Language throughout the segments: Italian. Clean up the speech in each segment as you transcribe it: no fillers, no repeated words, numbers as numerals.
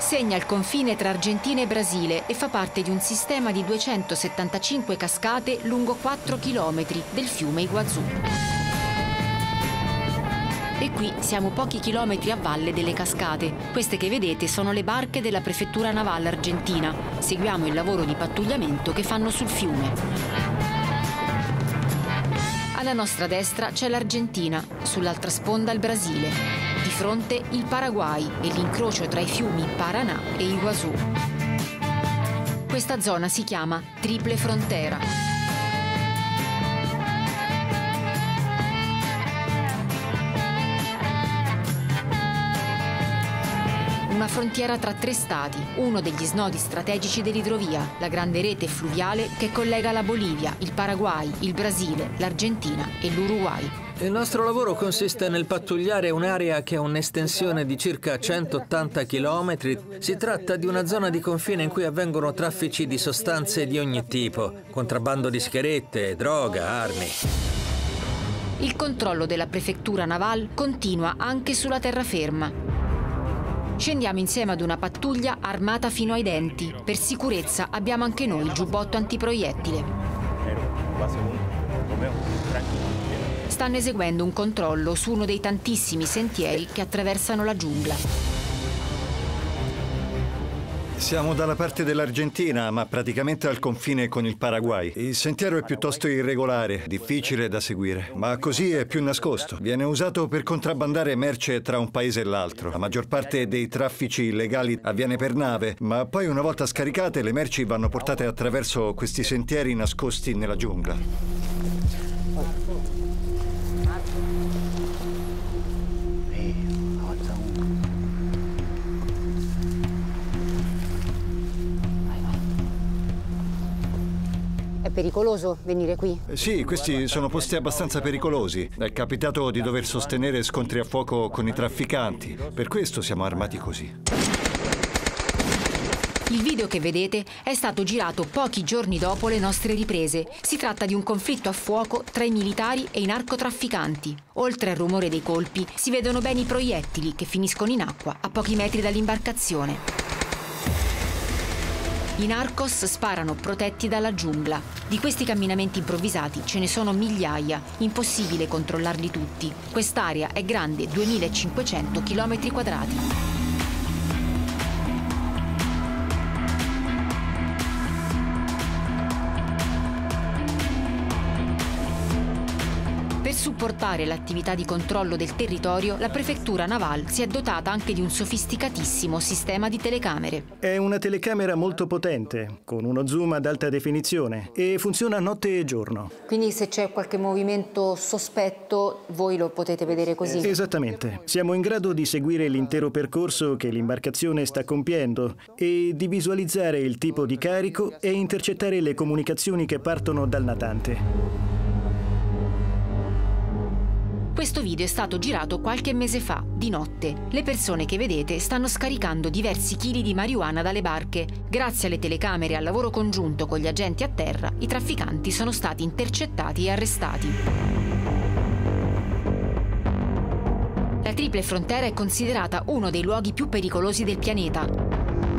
segna il confine tra Argentina e Brasile e fa parte di un sistema di 275 cascate lungo 4 chilometri del fiume Iguazú. E qui siamo pochi chilometri a valle delle cascate. Queste che vedete sono le barche della prefettura navale argentina. Seguiamo il lavoro di pattugliamento che fanno sul fiume. Alla nostra destra c'è l'Argentina, sull'altra sponda il Brasile. Di fronte il Paraguay e l'incrocio tra i fiumi Paraná e Iguazú. Questa zona si chiama Triple Frontera. Una frontiera tra 3 stati, uno degli snodi strategici dell'idrovia, la grande rete fluviale che collega la Bolivia, il Paraguay, il Brasile, l'Argentina e l'Uruguay. Il nostro lavoro consiste nel pattugliare un'area che ha un'estensione di circa 180 km. Si tratta di una zona di confine in cui avvengono traffici di sostanze di ogni tipo, contrabbando di sigarette, droga, armi. Il controllo della prefettura navale continua anche sulla terraferma. Scendiamo insieme ad una pattuglia armata fino ai denti. Per sicurezza abbiamo anche noi il giubbotto antiproiettile. Stanno eseguendo un controllo su uno dei tantissimi sentieri che attraversano la giungla. Siamo dalla parte dell'Argentina, ma praticamente al confine con il Paraguay. Il sentiero è piuttosto irregolare, difficile da seguire, ma così è più nascosto. Viene usato per contrabbandare merce tra un paese e l'altro. La maggior parte dei traffici illegali avviene per nave, ma poi una volta scaricate le merci vanno portate attraverso questi sentieri nascosti nella giungla. È pericoloso venire qui? Sì, questi sono posti abbastanza pericolosi. È capitato di dover sostenere scontri a fuoco con i trafficanti. Per questo siamo armati così. Il video che vedete è stato girato pochi giorni dopo le nostre riprese. Si tratta di un conflitto a fuoco tra i militari e i narcotrafficanti. Oltre al rumore dei colpi, si vedono bene i proiettili che finiscono in acqua a pochi metri dall'imbarcazione. I narcos sparano protetti dalla giungla. Di questi camminamenti improvvisati ce ne sono migliaia, impossibile controllarli tutti. Quest'area è grande 2500 km². Per supportare l'attività di controllo del territorio, la prefettura navale si è dotata anche di un sofisticatissimo sistema di telecamere. È una telecamera molto potente, con uno zoom ad alta definizione e funziona notte e giorno. Quindi se c'è qualche movimento sospetto, voi lo potete vedere così? Esattamente. Siamo in grado di seguire l'intero percorso che l'imbarcazione sta compiendo e di visualizzare il tipo di carico e intercettare le comunicazioni che partono dal natante. Questo video è stato girato qualche mese fa, di notte. Le persone che vedete stanno scaricando diversi chili di marijuana dalle barche. Grazie alle telecamere e al lavoro congiunto con gli agenti a terra, i trafficanti sono stati intercettati e arrestati. La Triple Frontera è considerata uno dei luoghi più pericolosi del pianeta.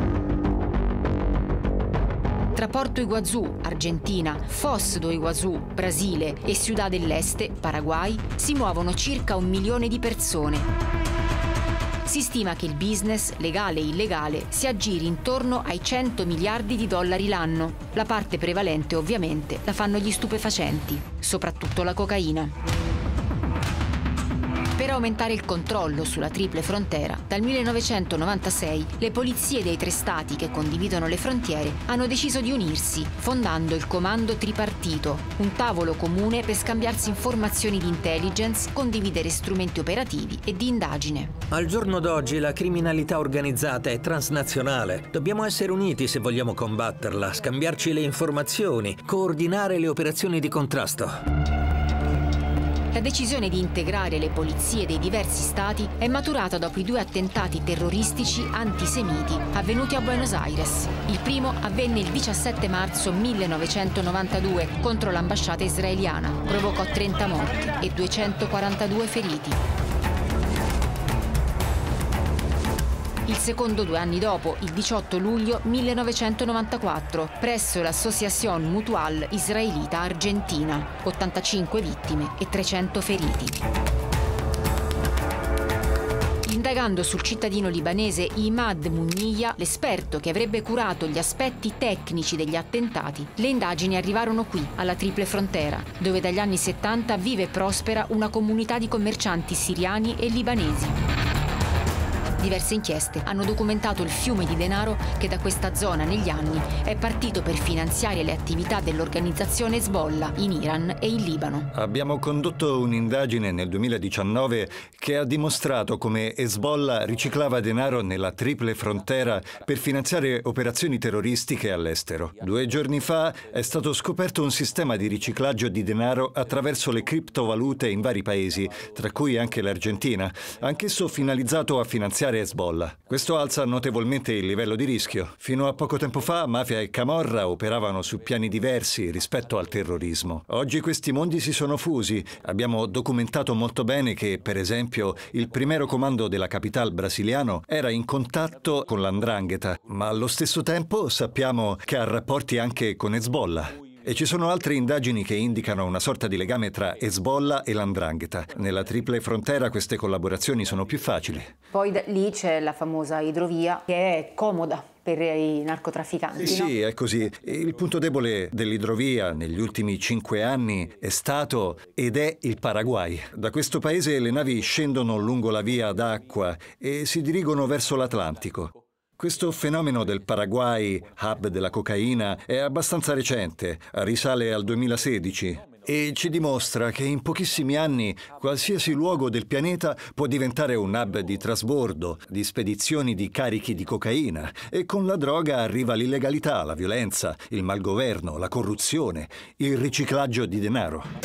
Tra Porto Iguazú, Argentina, Foz do Iguazú, Brasile e Ciudad del Este, Paraguay, si muovono circa 1 milione di persone. Si stima che il business, legale e illegale, si aggiri intorno ai 100 miliardi di dollari l'anno. La parte prevalente, ovviamente, la fanno gli stupefacenti, soprattutto la cocaina. Per aumentare il controllo sulla Triple Frontera, dal 1996 le polizie dei 3 stati che condividono le frontiere hanno deciso di unirsi, fondando il Comando Tripartito, un tavolo comune per scambiarsi informazioni di intelligence, condividere strumenti operativi e di indagine. Al giorno d'oggi la criminalità organizzata è transnazionale. Dobbiamo essere uniti se vogliamo combatterla, scambiarci le informazioni, coordinare le operazioni di contrasto. La decisione di integrare le polizie dei diversi stati è maturata dopo i 2 attentati terroristici antisemiti avvenuti a Buenos Aires. Il primo avvenne il 17 marzo 1992 contro l'ambasciata israeliana. Provocò 30 morti e 242 feriti. Il secondo 2 anni dopo, il 18 luglio 1994, presso l'Associazione Mutual Israelita Argentina. 85 vittime e 300 feriti. Indagando sul cittadino libanese Imad Muniyah, l'esperto che avrebbe curato gli aspetti tecnici degli attentati, le indagini arrivarono qui, alla Triple Frontera, dove dagli anni 70 vive e prospera una comunità di commercianti siriani e libanesi. Diverse inchieste hanno documentato il fiume di denaro che da questa zona negli anni è partito per finanziare le attività dell'organizzazione Hezbollah in Iran e in Libano. Abbiamo condotto un'indagine nel 2019 che ha dimostrato come Hezbollah riciclava denaro nella Triple Frontera per finanziare operazioni terroristiche all'estero. 2 giorni fa è stato scoperto un sistema di riciclaggio di denaro attraverso le criptovalute in vari paesi, tra cui anche l'Argentina, anch'esso finalizzato a finanziare Hezbollah. Questo alza notevolmente il livello di rischio. Fino a poco tempo fa mafia e camorra operavano su piani diversi rispetto al terrorismo. Oggi questi mondi si sono fusi. Abbiamo documentato molto bene che, per esempio, il primero comando della capitale brasiliano era in contatto con l''ndrangheta, ma allo stesso tempo sappiamo che ha rapporti anche con Hezbollah. E ci sono altre indagini che indicano una sorta di legame tra Hezbollah e l''ndrangheta. Nella Triple Frontera queste collaborazioni sono più facili. Poi lì c'è la famosa idrovia che è comoda per i narcotrafficanti, Sì, no? sì, è così. Il punto debole dell'idrovia negli ultimi 5 anni è stato ed è il Paraguay. Da questo paese le navi scendono lungo la via d'acqua e si dirigono verso l'Atlantico. Questo fenomeno del Paraguay, hub della cocaina, è abbastanza recente, risale al 2016 e ci dimostra che in pochissimi anni qualsiasi luogo del pianeta può diventare un hub di trasbordo, di spedizioni di carichi di cocaina e con la droga arriva l'illegalità, la violenza, il malgoverno, la corruzione, il riciclaggio di denaro.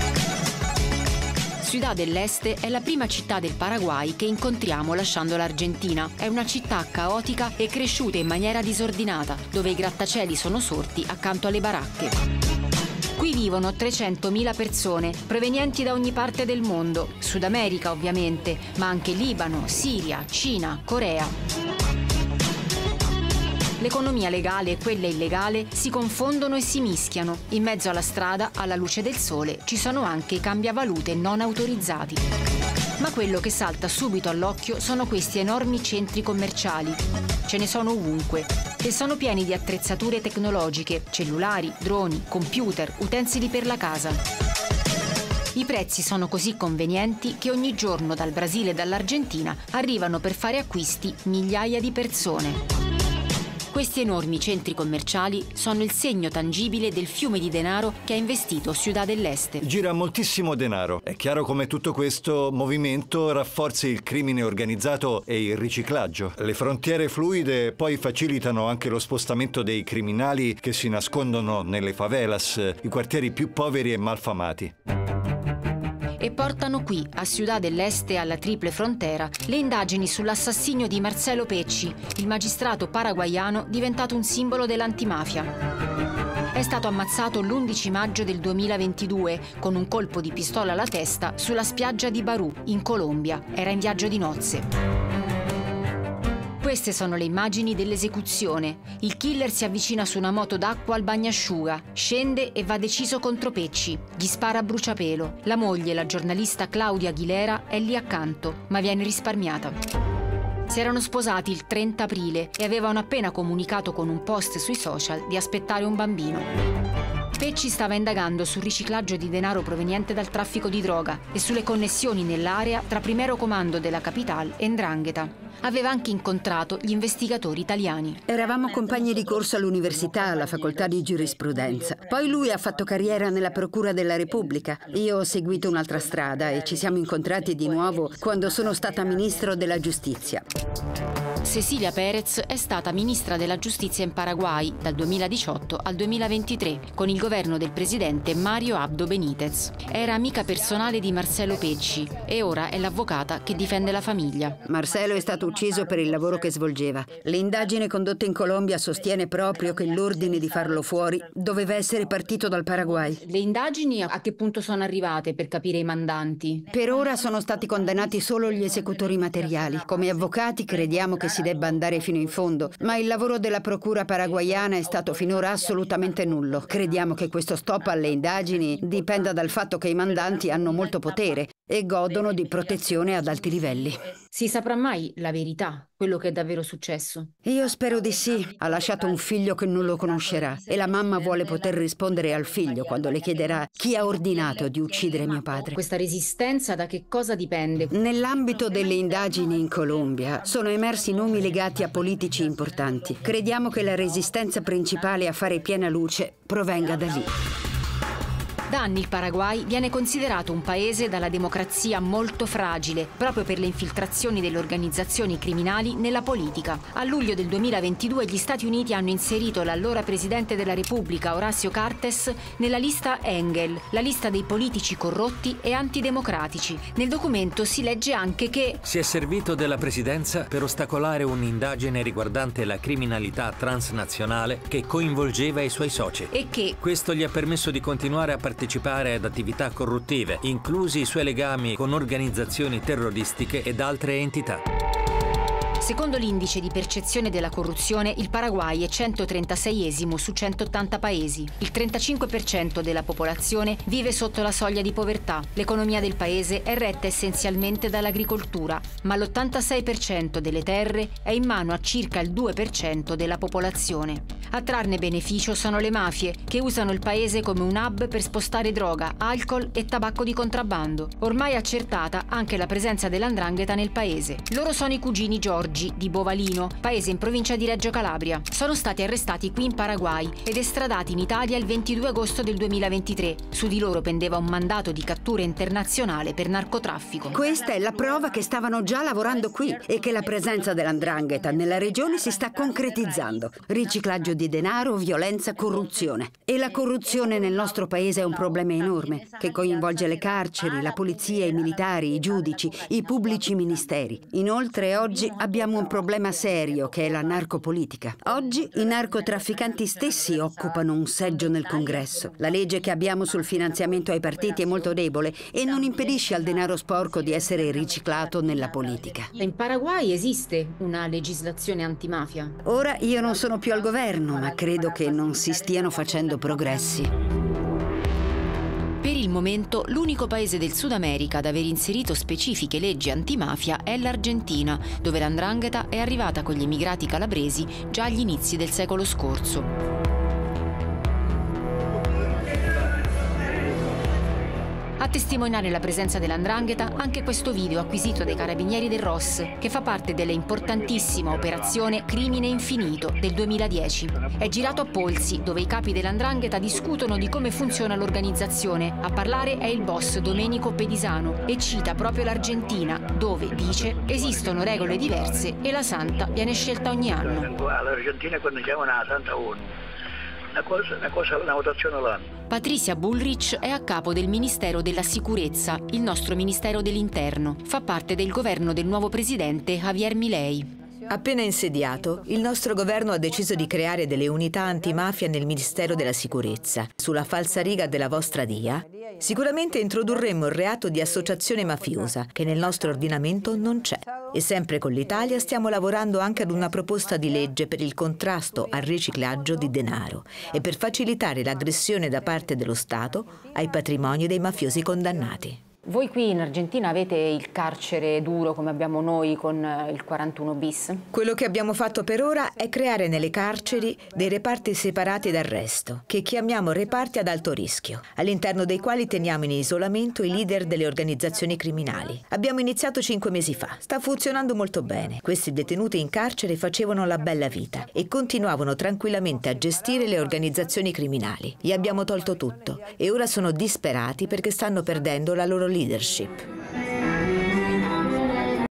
Ciudad del Este è la prima città del Paraguay che incontriamo lasciando l'Argentina. È una città caotica e cresciuta in maniera disordinata, dove i grattacieli sono sorti accanto alle baracche. Qui vivono 300.000 persone, provenienti da ogni parte del mondo, Sud America ovviamente, ma anche Libano, Siria, Cina, Corea. L'economia legale e quella illegale si confondono e si mischiano. In mezzo alla strada, alla luce del sole, ci sono anche i cambiavalute non autorizzati. Ma quello che salta subito all'occhio sono questi enormi centri commerciali. Ce ne sono ovunque e sono pieni di attrezzature tecnologiche, cellulari, droni, computer, utensili per la casa. I prezzi sono così convenienti che ogni giorno dal Brasile e dall'Argentina arrivano per fare acquisti migliaia di persone. Questi enormi centri commerciali sono il segno tangibile del fiume di denaro che ha investito Ciudad del Este. Gira moltissimo denaro. È chiaro come tutto questo movimento rafforzi il crimine organizzato e il riciclaggio. Le frontiere fluide poi facilitano anche lo spostamento dei criminali che si nascondono nelle favelas, i quartieri più poveri e malfamati. E portano qui, a Ciudad del Este, alla Triple Frontera, le indagini sull'assassinio di Marcelo Pecci, il magistrato paraguaiano diventato un simbolo dell'antimafia. È stato ammazzato l'11 maggio del 2022 con un colpo di pistola alla testa sulla spiaggia di Barú, in Colombia. Era in viaggio di nozze. Queste sono le immagini dell'esecuzione. Il killer si avvicina su una moto d'acqua al bagnasciuga, scende e va deciso contro Pecci. Gli spara a bruciapelo. La moglie, la giornalista Claudia Aguilera, è lì accanto, ma viene risparmiata. Si erano sposati il 30 aprile e avevano appena comunicato con un post sui social di aspettare un bambino. Pecci stava indagando sul riciclaggio di denaro proveniente dal traffico di droga e sulle connessioni nell'area tra primero comando della capitale e 'ndrangheta. Aveva anche incontrato gli investigatori italiani. Eravamo compagni di corso all'università, alla facoltà di giurisprudenza. Poi lui ha fatto carriera nella Procura della Repubblica. Io ho seguito un'altra strada e ci siamo incontrati di nuovo quando sono stata ministro della giustizia. Cecilia Pérez è stata ministra della giustizia in Paraguay dal 2018 al 2023 con il governo del presidente Mario Abdo Benítez. Era amica personale di Marcelo Pecci e ora è l'avvocata che difende la famiglia. Marcelo è stato ucciso per il lavoro che svolgeva. L'indagine condotta in Colombia sostiene proprio che l'ordine di farlo fuori doveva essere partito dal Paraguay. Le indagini a che punto sono arrivate per capire i mandanti? Per ora sono stati condannati solo gli esecutori materiali. Come avvocati crediamo che si debba andare fino in fondo, ma il lavoro della procura paraguaiana è stato finora assolutamente nullo. Crediamo che questo stop alle indagini dipenda dal fatto che i mandanti hanno molto potere e godono di protezione ad alti livelli. Si saprà mai la verità, quello che è davvero successo? Io spero di sì. Ha lasciato un figlio che non lo conoscerà e la mamma vuole poter rispondere al figlio quando le chiederà chi ha ordinato di uccidere mio padre. Questa resistenza da che cosa dipende? Nell'ambito delle indagini in Colombia sono emersi nomi legati a politici importanti. Crediamo che la resistenza principale a fare piena luce provenga da lì. Da anni il Paraguay viene considerato un paese dalla democrazia molto fragile, proprio per le infiltrazioni delle organizzazioni criminali nella politica. A luglio del 2022 gli Stati Uniti hanno inserito l'allora presidente della Repubblica, Horacio Cartes, nella lista Engel, la lista dei politici corrotti e antidemocratici. Nel documento si legge anche che si è servito della presidenza per ostacolare un'indagine riguardante la criminalità transnazionale che coinvolgeva i suoi soci. E che questo gli ha permesso di continuare a partecipare ad attività corruttive, inclusi i suoi legami con organizzazioni terroristiche ed altre entità. Secondo l'indice di percezione della corruzione, il Paraguay è 136esimo su 180 paesi. Il 35% della popolazione vive sotto la soglia di povertà. L'economia del paese è retta essenzialmente dall'agricoltura, ma l'86% delle terre è in mano a circa il 2% della popolazione. A trarne beneficio sono le mafie, che usano il paese come un hub per spostare droga, alcol e tabacco di contrabbando. Ormai accertata anche la presenza dell''ndrangheta nel paese. Loro sono i cugini Giorgi di Bovalino, paese in provincia di Reggio Calabria. Sono stati arrestati qui in Paraguay ed estradati in Italia il 22 agosto del 2023. Su di loro pendeva un mandato di cattura internazionale per narcotraffico. Questa è la prova che stavano già lavorando qui e che la presenza dell''ndrangheta nella regione si sta concretizzando. Riciclaggio di denaro, violenza, corruzione. E la corruzione nel nostro paese è un problema enorme che coinvolge le carceri, la polizia, i militari, i giudici, i pubblici ministeri. Inoltre oggi abbiamo un problema serio che è la narcopolitica. Oggi i narcotrafficanti stessi occupano un seggio nel Congresso. La legge che abbiamo sul finanziamento ai partiti è molto debole e non impedisce al denaro sporco di essere riciclato nella politica. In Paraguay esiste una legislazione antimafia? Ora io non sono più al governo, ma credo che non si stiano facendo progressi. Per il momento, l'unico paese del Sud America ad aver inserito specifiche leggi antimafia è l'Argentina, dove l''ndrangheta è arrivata con gli immigrati calabresi già agli inizi del secolo scorso. A testimoniare la presenza dell''ndrangheta anche questo video acquisito dai carabinieri del ROS, che fa parte dell'importantissima operazione Crimine Infinito del 2010. È girato a Polsi, dove i capi dell''ndrangheta discutono di come funziona l'organizzazione. A parlare è il boss Domenico Pedisano e cita proprio l'Argentina, dove, dice, esistono regole diverse e la santa viene scelta ogni anno. L'Argentina quando chiamano la Santa ONU. Una votazione all'anno. Patricia Bullrich è a capo del Ministero della Sicurezza, il nostro Ministero dell'Interno. Fa parte del governo del nuovo presidente Javier Milei. Appena insediato, il nostro governo ha deciso di creare delle unità antimafia nel Ministero della Sicurezza. Sulla falsariga della vostra DIA, sicuramente introdurremmo il reato di associazione mafiosa, che nel nostro ordinamento non c'è. E sempre con l'Italia stiamo lavorando anche ad una proposta di legge per il contrasto al riciclaggio di denaro e per facilitare l'aggressione da parte dello Stato ai patrimoni dei mafiosi condannati. Voi qui in Argentina avete il carcere duro come abbiamo noi con il 41 bis? Quello che abbiamo fatto per ora è creare nelle carceri dei reparti separati d'arresto, che chiamiamo reparti ad alto rischio, all'interno dei quali teniamo in isolamento i leader delle organizzazioni criminali. Abbiamo iniziato 5 mesi fa. Sta funzionando molto bene. Questi detenuti in carcere facevano la bella vita e continuavano tranquillamente a gestire le organizzazioni criminali. Gli abbiamo tolto tutto e ora sono disperati perché stanno perdendo la loro leadership.